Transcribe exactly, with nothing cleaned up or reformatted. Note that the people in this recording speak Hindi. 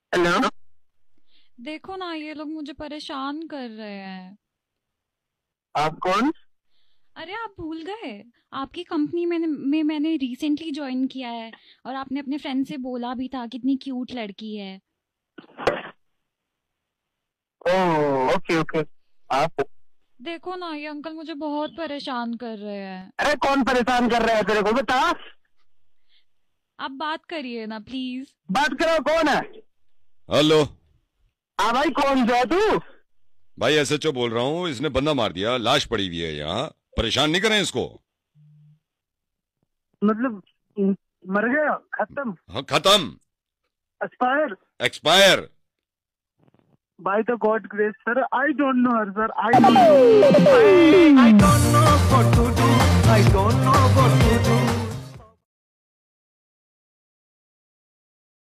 हेलो। देखो ना, ये लोग मुझे परेशान कर रहे हैं। आप कौन? अरे आप भूल गए? आपकी कंपनी में, में मैंने रिसेंटली ज्वाइन किया है। और आपने अपने फ्रेंड से बोला भी था कितनी क्यूट लड़की है। Oh, okay okay. आप? देखो ना, ये अंकल मुझे बहुत परेशान कर रहे हैं। अरे कौन परेशान कर रहा है तेरे को, बता। आप बात करिए ना प्लीज। बात करो, कौन है? हेलो। हाँ भाई, कौन सा है तू? भाई एसएचओ बोल रहा हूँ, इसने बंदा मार दिया, लाश पड़ी हुई है यहाँ। परेशान नहीं करें इसको। मतलब म, मर गया, खत्म, हाँ खत्म। Expire. Expire. By the God grace sir, I don't know her sir, I don't know. I don't know what to do. I don't know what to do.